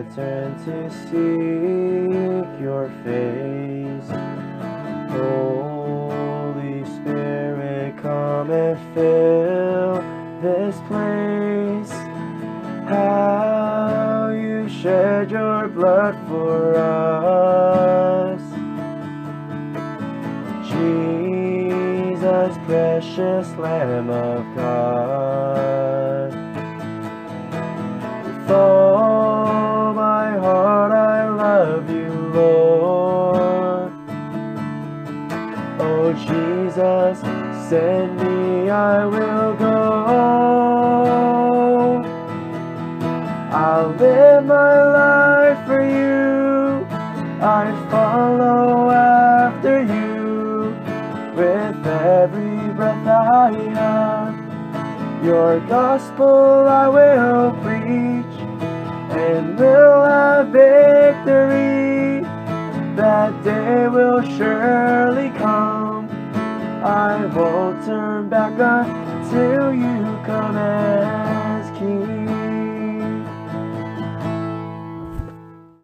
return to seek your face. Holy Spirit, come and fill this place. How you shed your blood for us, Jesus, precious Lamb of God. With all my heart I love you, Lord. Oh Jesus, send me, I will go. I'll live my life for you, I follow after you. With every breath I have, your gospel I will preach, and will have victory. That day will surely come. I won't turn back until you come as King.